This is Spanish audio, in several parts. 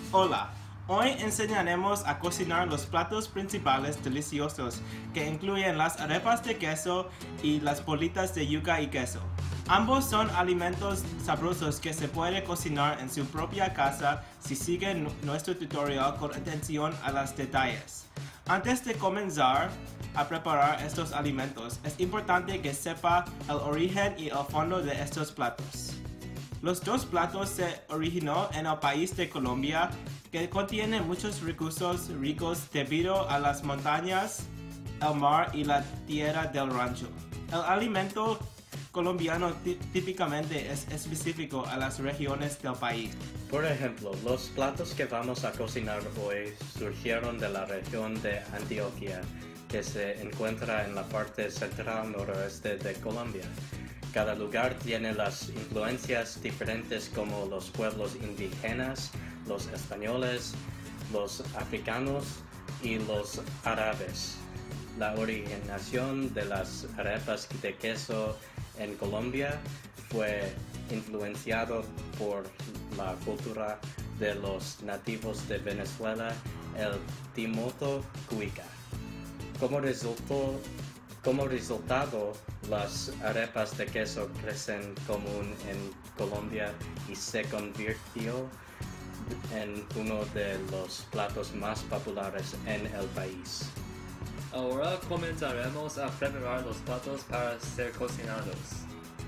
Hola, hoy enseñaremos a cocinar los platos principales deliciosos que incluyen las arepas de queso y las bolitas de yuca y queso. Ambos son alimentos sabrosos que se puede cocinar en su propia casa si siguen nuestro tutorial con atención a los detalles. Antes de comenzar a preparar estos alimentos, es importante que sepa el origen y el fondo de estos platos. Los dos platos se originó en el país de Colombia, que contiene muchos recursos ricos debido a las montañas, el mar y la tierra del rancho. El alimento colombiano típicamente es específico a las regiones del país. Por ejemplo, los platos que vamos a cocinar hoy surgieron de la región de Antioquia, que se encuentra en la parte central noroeste de Colombia. Cada lugar tiene las influencias diferentes como los pueblos indígenas, los españoles, los africanos y los árabes. La originación de las arepas de queso en Colombia fue influenciado por la cultura de los nativos de Venezuela, el Timoto Cuica. Como resultado, las arepas de queso crecen común en Colombia y se convirtió en uno de los platos más populares en el país. Ahora comenzaremos a preparar los platos para ser cocinados.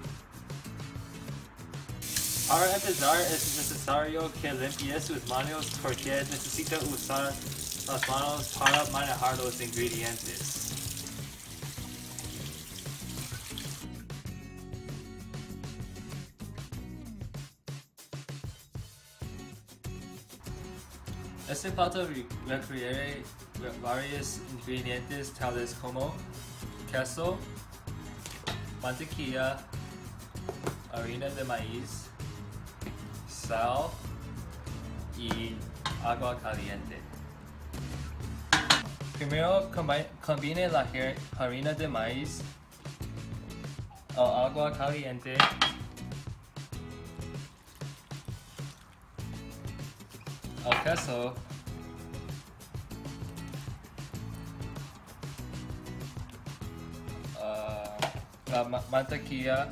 Para empezar es necesario que limpie sus manos porque necesita usar las manos para manejar los ingredientes. Este plato requiere varios ingredientes tales como queso, mantequilla, harina de maíz, sal y agua caliente. Primero combine la harina de maíz, el agua caliente, el queso, la mantequilla,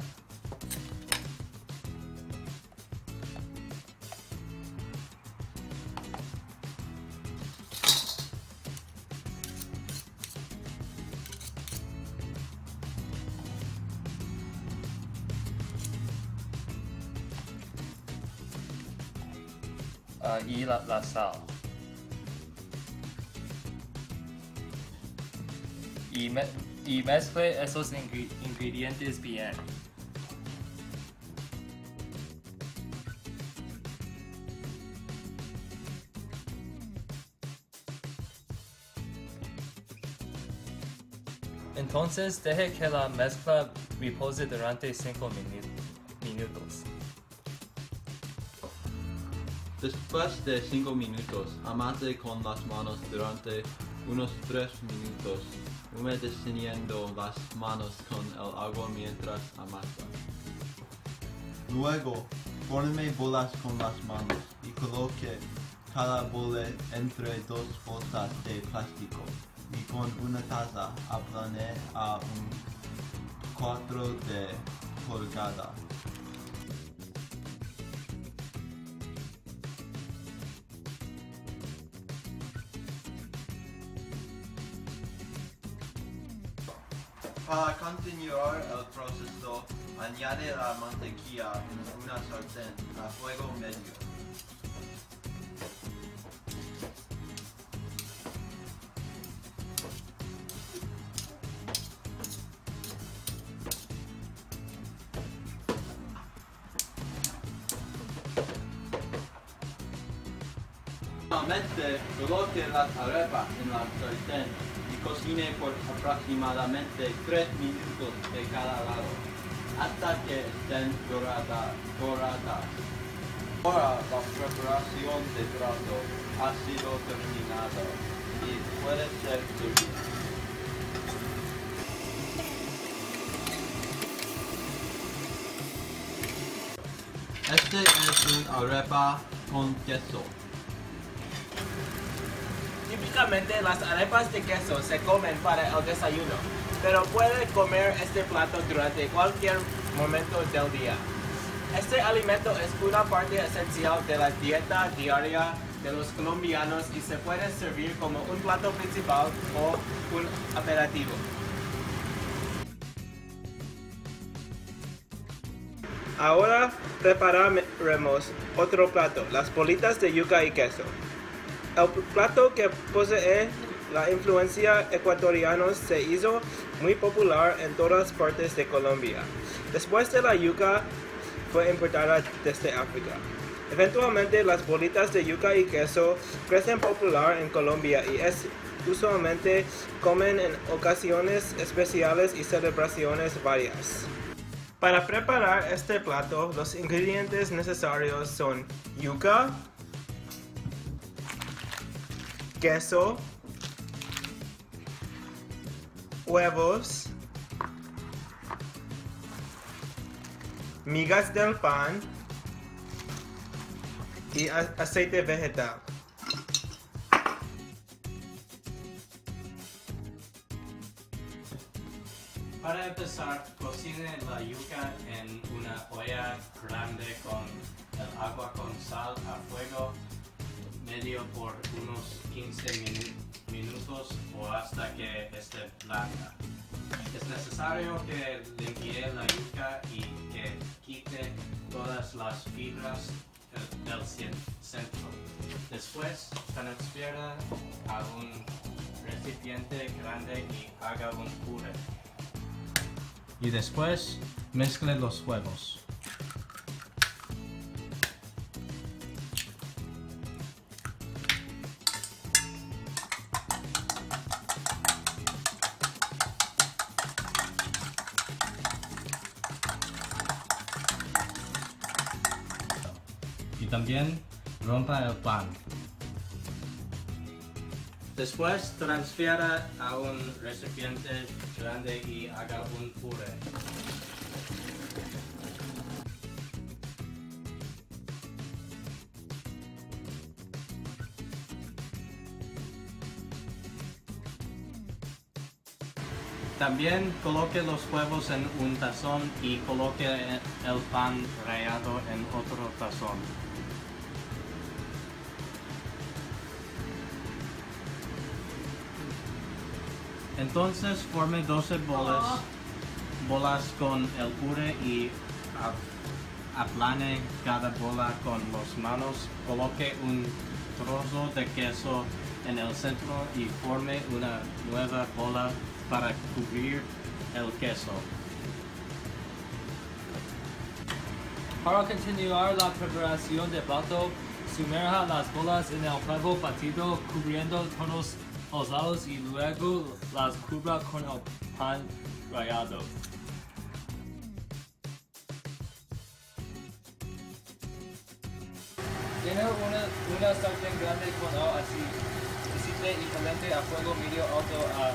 y la sal. Y mezcle esos ingredientes bien. Entonces deje que la mezcla repose durante 5 minutos. Después de 5 minutos, amase con las manos durante unos 3 minutos, humedeciendo las manos con el agua mientras amasa. Luego, forme bolas con las manos y coloque cada bola entre dos bolsas de plástico y con una taza aplane a un 4 de pulgada. Para continuar el proceso, añade la mantequilla en una sartén a fuego medio. Finalmente, coloque las arepas en la sartén y cocine por aproximadamente 3 minutos de cada lado, hasta que estén doradas. Ahora la preparación del plato ha sido terminada y puede ser servido. Este es un arepa con queso. Típicamente las arepas de queso se comen para el desayuno, pero puede comer este plato durante cualquier momento del día. Este alimento es una parte esencial de la dieta diaria de los colombianos y se puede servir como un plato principal o un aperitivo. Ahora prepararemos otro plato, las bolitas de yuca y queso. El plato que posee la influencia ecuatoriana se hizo muy popular en todas partes de Colombia. Después de la yuca fue importada desde África. Eventualmente las bolitas de yuca y queso crecen popular en Colombia y usualmente comen en ocasiones especiales y celebraciones varias. Para preparar este plato, los ingredientes necesarios son yuca, queso, huevos, migas del pan y aceite vegetal. Para empezar, cocine la yuca en una olla grande con el agua con sal a fuego medio por unos 15 minutos o hasta que esté blanca. Es necesario que limpie la yuca y que quite todas las fibras del centro. Después, transfiera a un recipiente grande y haga un puré. Y después, mezcle los huevos. Y también rompa el pan. Después transfiera a un recipiente grande y haga un puré. También coloque los huevos en un tazón y coloque el pan rallado en otro tazón. Entonces forme 12 bolas con el puré y aplane cada bola con las manos. Coloque un trozo de queso en el centro y forme una nueva bola para cubrir el queso. Para continuar la preparación del plato, sumerja las bolas en el huevo batido cubriendo todos los lados y luego las cubra con el pan rallado. Tiene una sartén grande con agua así, aceite y caliente a fuego medio alto a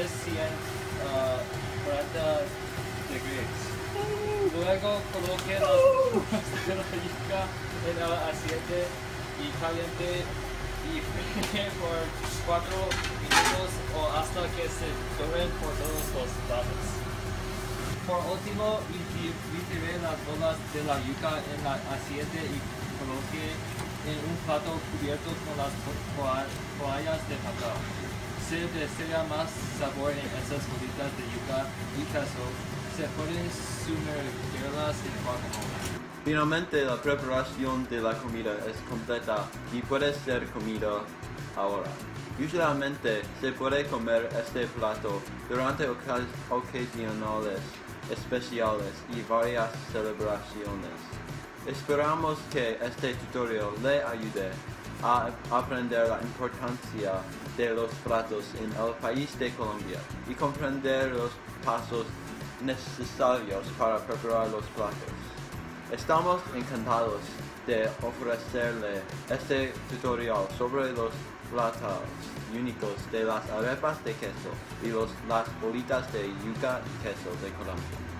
340 degrees. Luego coloque las bolas de la yuca en el aceite y caliente y fríe por 4 minutos o hasta que se doren por todos los lados. Por último, retire las bolas de la yuca en el aceite y coloque en un plato cubierto con las toallas de papel. Si desea más sabor en esas bolitas de yuca y queso, se pueden sumergirlas en guacamole. Finalmente, la preparación de la comida es completa y puede ser comida ahora. Usualmente se puede comer este plato durante ocasiones especiales y varias celebraciones. Esperamos que este tutorial le ayude a aprender la importancia de los platos en el país de Colombia y comprender los pasos necesarios para preparar los platos. Estamos encantados de ofrecerle este tutorial sobre los platos únicos de las arepas de queso y las bolitas de yuca y queso de Colombia.